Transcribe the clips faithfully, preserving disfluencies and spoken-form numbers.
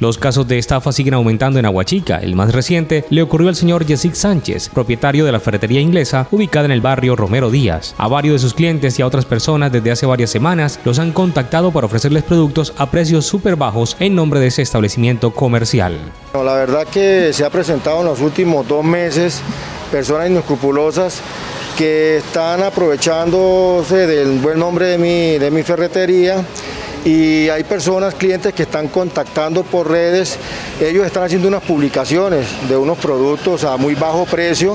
Los casos de estafa siguen aumentando en Aguachica. El más reciente le ocurrió al señor Yesic Sánchez, propietario de la ferretería inglesa ubicada en el barrio Romero Díaz. A varios de sus clientes y a otras personas desde hace varias semanas los han contactado para ofrecerles productos a precios súper bajos en nombre de ese establecimiento comercial. No, la verdad que se ha presentado en los últimos dos meses personas inescrupulosas que están aprovechándose del buen nombre de mi, de mi ferretería, y hay personas, clientes que están contactando por redes. Ellos están haciendo unas publicaciones de unos productos a muy bajo precio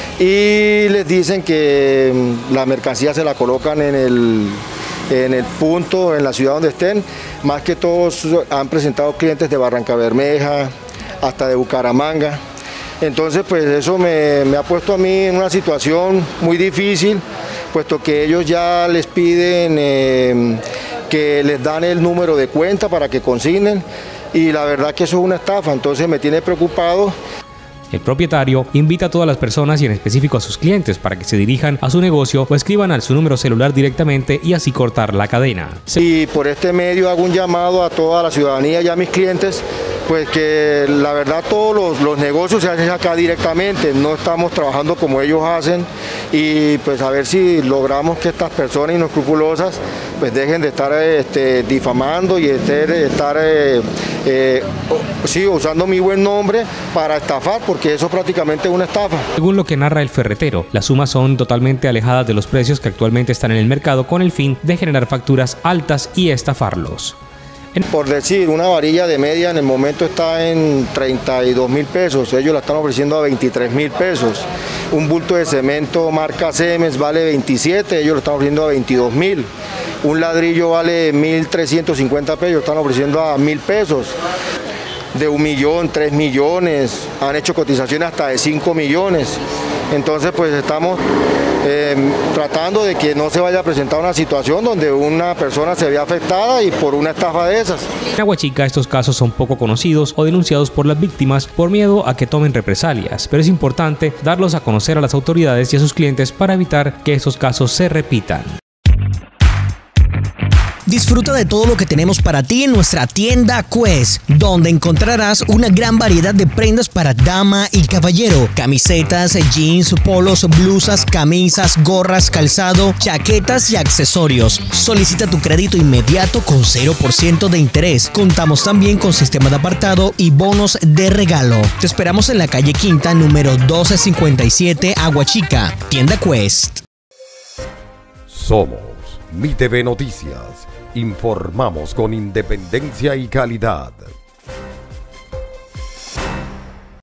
y les dicen que la mercancía se la colocan en el, en el punto, en la ciudad donde estén. Más que todos han presentado clientes de Barrancabermeja, hasta de Bucaramanga. Entonces pues eso me, me ha puesto a mí en una situación muy difícil, puesto que ellos ya les piden eh, que les dan el número de cuenta para que consignen, y la verdad que eso es una estafa, entonces me tiene preocupado. El propietario invita a todas las personas y en específico a sus clientes para que se dirijan a su negocio o escriban a su número celular directamente y así cortar la cadena. Y por este medio hago un llamado a toda la ciudadanía y a mis clientes, pues que la verdad todos los, los negocios se hacen acá directamente, no estamos trabajando como ellos hacen, y pues a ver si logramos que estas personas inescrupulosas pues dejen de estar este, difamando y estar, estar eh, eh, sí, usando mi buen nombre para estafar, porque eso prácticamente es una estafa. Según lo que narra el ferretero, las sumas son totalmente alejadas de los precios que actualmente están en el mercado con el fin de generar facturas altas y estafarlos. Por decir, una varilla de media en el momento está en treinta y dos mil pesos, ellos la están ofreciendo a veintitrés mil pesos. Un bulto de cemento marca Cemex vale veintisiete, ellos lo están ofreciendo a veintidós mil. Un ladrillo vale mil trescientos cincuenta pesos, están ofreciendo a mil pesos. De un millón, tres millones, han hecho cotizaciones hasta de cinco millones. Entonces pues estamos eh, tratando de que no se vaya a presentar una situación donde una persona se vea afectada y por una estafa de esas. En Aguachica estos casos son poco conocidos o denunciados por las víctimas por miedo a que tomen represalias, pero es importante darlos a conocer a las autoridades y a sus clientes para evitar que estos casos se repitan. Disfruta de todo lo que tenemos para ti en nuestra tienda Quest, donde encontrarás una gran variedad de prendas para dama y caballero, camisetas, jeans, polos, blusas, camisas, gorras, calzado, chaquetas y accesorios. Solicita tu crédito inmediato con cero por ciento de interés. Contamos también con sistema de apartado y bonos de regalo. Te esperamos en la calle Quinta, número doce cincuenta y siete, Aguachica, tienda Quest. Somos Mi T V Noticias. Informamos con independencia y calidad.